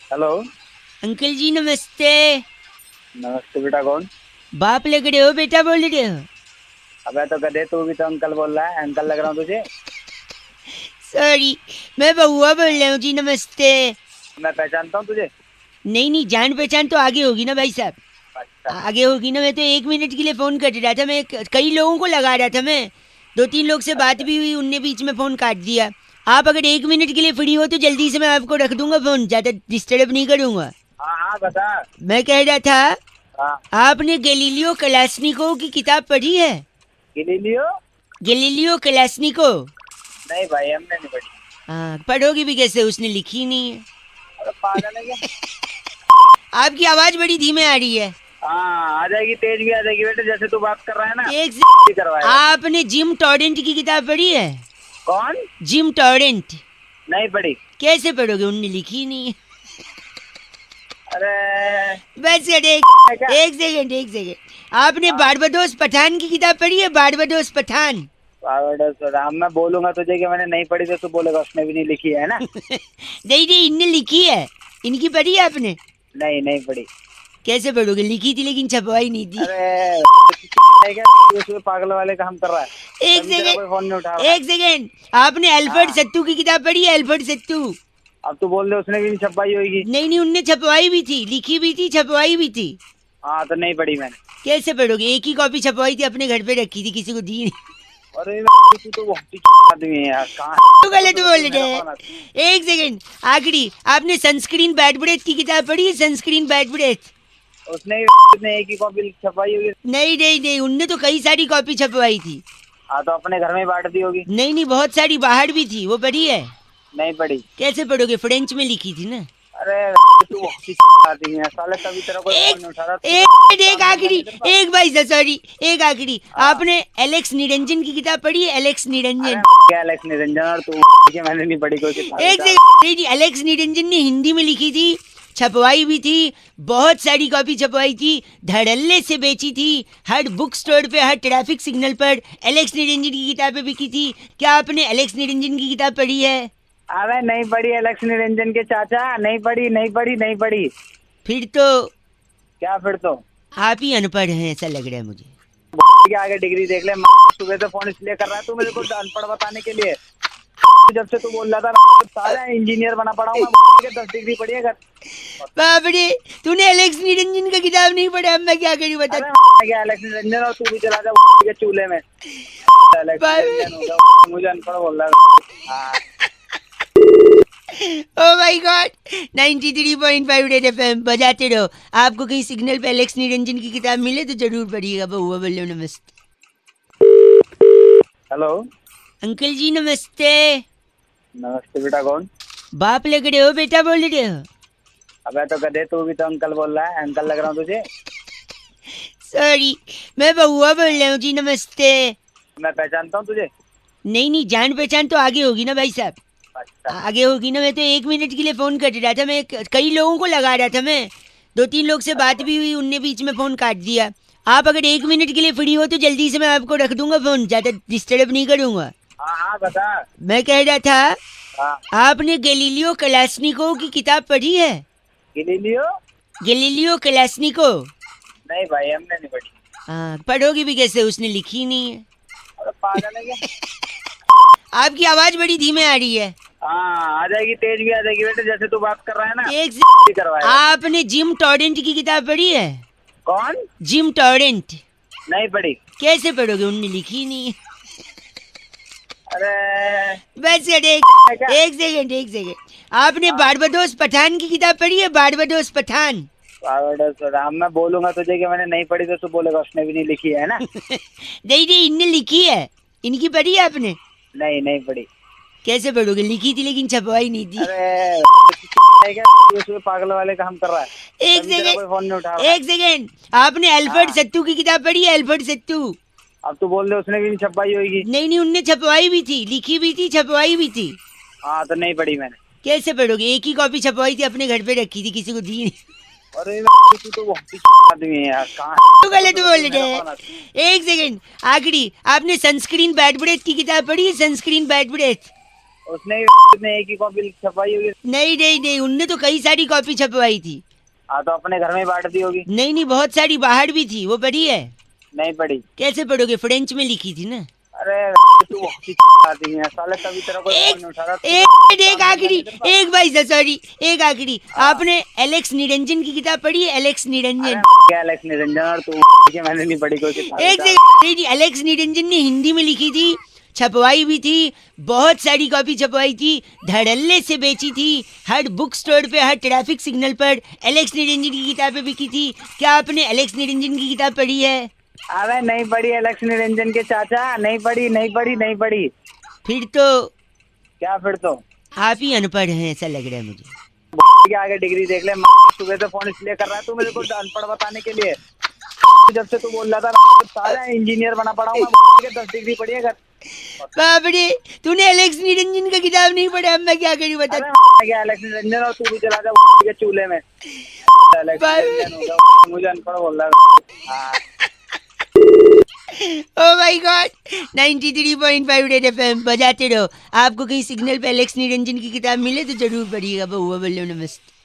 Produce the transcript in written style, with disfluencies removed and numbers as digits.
Hello. Uncle जी नमस्ते। नमस्ते बेटा, कौन? बाप लग रहे हो बेटा बोल रहे हो? अबे तो गधे, तू भी तो अंकल बोल रहा है। अंकल लग रहा हूँ तुझे? सॉरी, मैं बउआ बोल रहा हूँ जी, नमस्ते। मैं पहचानता हूँ तुझे? नहीं नहीं, जान पहचान तो आगे होगी ना भाई साहब, अच्छा। आगे होगी ना। मैं तो 1 मिनट के लिए फोन कर रहा था, मैं कई लोगों को लगा रहा था, मैं 2-3 लोग से बात अच्छा। भी हुई, उनने बीच में फोन काट दिया। आप अगर 1 मिनट के लिए फ्री हो तो जल्दी से मैं आपको रख दूंगा फोन, ज्यादा डिस्टर्ब नहीं करूंगा। हाँ हाँ, बता। मैं कह रहा था, हाँ। आपने गैलीलियो कलास्निको की किताब पढ़ी है? गिलीलियो? Galileo Kalashnikov. नहीं भाई, हमने नहीं पढ़ी। हाँ, पढ़ोगी भी कैसे, उसने लिखी नहीं है। अरे पागल है क्या? आपकी आवाज बड़ी धीमे आ रही है। हाँ, आ जाएगी, तेज भी आ जाएगी बेटे, जैसे तू बात कर रहा है ना। एक भी करवाएगा तू। आपने जिम टॉरेंट की किताब पढ़ी है? कौन? Jim Torrent. नहीं पढ़ी। कैसे पढ़ोगे, उनने लिखी नहीं है। अरे बस कर क्या? एक सेकंड, एक सेकंड। आपने हाँ। बारबाडोस पठान की किताब पढ़ी है? बारबाडोस पठान। राम, मैं बोलूंगा तुझे कि मैंने नहीं पढ़ी तो तू बोलेगा उसने भी नहीं लिखी है ना। नहीं नहीं, इनने लिखी है। इनकी पढ़ी है आपने? नहीं नहीं पढ़ी। कैसे पढ़ोगे, लिखी थी लेकिन छपवाई नहीं थी। अरे है क्या? तू उसमें पागल वाले काम कर रहा है। एक तभी तेरा कोई फोन नहीं उठा सेकंड, रहा है। एक सेकंड। आपने अल्फ्रेड हाँ। सत्तू की किताब पढ़ी है? अल्फ्रेड सत्तू। अब तू बोल दे उसने भी नहीं छपाई होगी। नहीं नहीं, उनने छपवाई भी थी, लिखी भी थी, छपवाई भी थी। हाँ, तो नहीं पढ़ी मैंने। कैसे पढ़ोगे, एक ही कॉपी छपवाई थी, अपने घर पे रखी थी, किसी को दी नहीं। अरे तू तो बहुत ही आदमी है यार, कहाँ तो गलत तो बोल मेरा रहे फोन हैं। एक सेकंड, आखिरी, आपने सनस्क्रीन बैड ब्रेथ की किताब पढ़ी है? Sunscreen bad breath. उसने उसने एक ही कॉपी छपाई होगी। नहीं नहीं नहीं, उनने तो कई सारी कॉपी छपवाई थी। हाँ, तो अपने घर में ही बांट दी होगी। नहीं नहीं, बहुत सारी बाहर भी थी, वो पढ़ी है? नहीं पढ़ी। कैसे पढ़ोगे, फ्रेंच में लिखी थी ना। अरे तू बहुत ही आदमी है साले, तभी तेरा कोई फोन एक नहीं उठा रहा। तू एक काम धंधा आखिरी, नहीं तेरे पास? एक भाई सॉरी, एक आखिरी। हाँ। आपने एलेक्स निरंजन की किताब पढ़ी है? एलेक्स निरंजन। अरे क्या अलेक्स निरंजन और तू के, मैंने नहीं पढ़ी कोई किताब एक विताब। सेकंड, नहीं जी, एलेक्स निरंजन ने हिंदी में लिखी थी, छपवाई भी थी, बहुत सारी कॉपी छपवाई थी, धड़ल्ले से बेची थी, हर बुक स्टोर पे, हर ट्रैफिक सिग्नल पर एलेक्स निरंजन की किताबें बिकी थी। क्या आपने एलेक्स निरंजन की किताब पढ़ी है? अरे नहीं पढ़ी अलेक्स निरंजन के चाचा, नहीं पढ़ी नहीं पढ़ी नहीं पढ़ी। फिर तो क्या फिर तो? आप ही अनपढ़ हैं, ऐसा लग रहा है मुझे। के आगे डिग्री देख ले। सुबह से फोन इसलिए कर रहा है तू मेरे को अनपढ़ बताने के लिए। जब से तू बोल रहा था मैं सारा इंजीनियर बना पड़ा हूँ, मैं 10 डिग्री पढ़ी है। बाप रे, तूने एलेक्स निरंजन का किताब नहीं पढ़ा, अब मैं क्या करूं बता। अरे क्या अलेक्स निरंजन, और तू भी चला जा के चूल्हे में। अलेक्स निरंजन होगा, मुझे अनपढ़ बोल रहा है। हाँ। Oh my God, 93.5 Red FM बजाते रहो। आपको कहीं सिग्नल पे एलेक्स निरंजन की किताब मिले तो जरूर पढ़िएगा। बहुआ बोलो नमस्ते। हेलो। अंकल जी नमस्ते। नमस्ते बेटा, कौन? बाप लग रहे हो बेटा बोल रहे हो? अबे तो गधे, तू भी तो अंकल बोल रहा है। अंकल लग रहा हूँ तुझे? सॉरी, मैं बहुआ बोल रहा हूँ जी, नमस्ते। मैं पहचानता हूँ तुझे? नहीं नहीं, जान पहचान तो आगे होगी ना भाई साहब, अच्छा। आगे होगी ना। मैं तो 1 मिनट के लिए फोन कर रहा था, मैं कई लोगों को लगा रहा था, मैं 2-3 लोग से बात भी हुई, उनने बीच में फोन काट दिया। आप अगर 1 मिनट के लिए फ्री हो तो जल्दी से मैं आपको रख दूंगा फोन, ज्यादा डिस्टर्ब नहीं करूंगा। हाँ हाँ, बता। मैं कह रहा था, हाँ। आपने गैलीलियो कलास्निको की किताब पढ़ी है? गिलीलियो? Galileo Kalashnikov. नहीं भाई, हमने नहीं पढ़ी। हाँ, पढ़ोगी भी कैसे, उसने लिखी नहीं है। अरे पागल है क्या? आपकी आवाज बड़ी धीमे आ रही है। हाँ, आ जाएगी, तेज भी आ जाएगी बेटे, जैसे तू बात कर रहा है ना। एक भी करवाएगा। आपने जिम टॉरेंट की किताब पढ़ी है? कौन? Jim Torrent. नहीं पढ़ी। कैसे पढ़ोगे, उनने लिखी नहीं है। अरे बस कर क्या? एक सेकंड, एक सेकंड। आपने बारबाडोस पठान की किताब पढ़ी है? बारबाडोस पठान। राम, मैं बोलूंगा तुझे कि मैंने नहीं पढ़ी तो तू बोलेगा उसने भी नहीं लिखी है ना। नहीं नहीं, इनने लिखी है। इनकी पढ़ी है आपने? नहीं नहीं पढ़ी। कैसे पढ़ोगे, लिखी थी लेकिन छपवाई नहीं थी। अरे है क्या? तू उसमें पागल वाले काम कर रहा है। एक तभी तेरा कोई फोन नहीं उठा रहा है। एक सेकंड, आपने अल्फ्रेड हाँ। सत्तू की किताब पढ़ी है? अल्फ्रेड सत्तू। अब तू बोल दे उसने भी नहीं छपाई होगी। नहीं नहीं, उनने छपवाई भी थी, लिखी भी थी, छपवाई भी थी। हाँ, तो नहीं पढ़ी मैंने। कैसे पढ़ोगे, एक ही कॉपी छपवाई थी, अपने घर पे रखी थी, किसी को दी नहीं। अरे तू तो बहुत ही आदमी है यार, कहाँ तो गलत बोल मेरा रहे फोन हैं। एक सेकंड, आखिरी, आपने सनस्क्रीन बैड ब्रेथ की किताब पढ़ी है? Sunscreen bad breath. उसने एक ही कॉपी छपवाई होगी। नहीं नहीं नहीं, उनने तो कई सारी कॉपी छपवाई थी। हाँ तो अपने घर में ही बांट दी होगी। नहीं नहीं, बहुत सारी बाहर भी थी, वो पढ़ी है? नहीं पढ़ी। कैसे पढ़ोगे, फ्रेंच में लिखी थी ना। अरे तू आती है साले, तभी तेरा कोई फोन नहीं उठा रहा। एक आखिरी, एक भाई सॉरी, एक आखिरी, आपने एलेक्स निरंजन की किताब पढ़ी है? एलेक्स निरंजन। क्या एलेक्स निरंजन और तू के, मैंने नहीं पढ़ी कोई किताब। एक सेकंड, नहीं, एलेक्स निरंजन ने हिंदी में लिखी थी, छपवाई भी थी, बहुत सारी कॉपी छपवाई थी, धड़ल्ले से बेची थी, हर बुक स्टोर पे, हर ट्रैफिक सिग्नल पर एलेक्स निरंजन की किताबें बिकी थी। क्या आपने एलेक्स निरंजन की किताब पढ़ी है? अरे नहीं पढ़ी एलेक्स निरंजन के चाचा, नहीं पढ़ी नहीं पढ़ी नहीं पढ़ी। फिर तो क्या फिर तो आप ही अनपढ़ हैं, ऐसा लग रहा है मुझे। के आगे डिग्री देख ले। सुबह से फोन इसलिए कर रहा है तू मेरे को अनपढ़ बताने के लिए। जब से तू बोल रहा था सारा इंजीनियर बना पड़ा हूँ मैं, 10 डिग्री पढ़ी है। बाप रे, तूने एलेक्स निरंजन का किताब नहीं पढ़ा, अब मैं क्या करूँ बता। क्या एलेक्स निरंजन, और तू भी चला जा के चूल्हे में। एलेक्स निरंजन होगा, मुझे अनपढ़ बोल रहा है। Oh my God, 93.5 Red FM बजाते रहो। आपको कहीं सिग्नल पे एलेक्स निरंजन की किताब मिले तो जरूर पढ़िएगा। बहुआ बल्लो नमस्ते।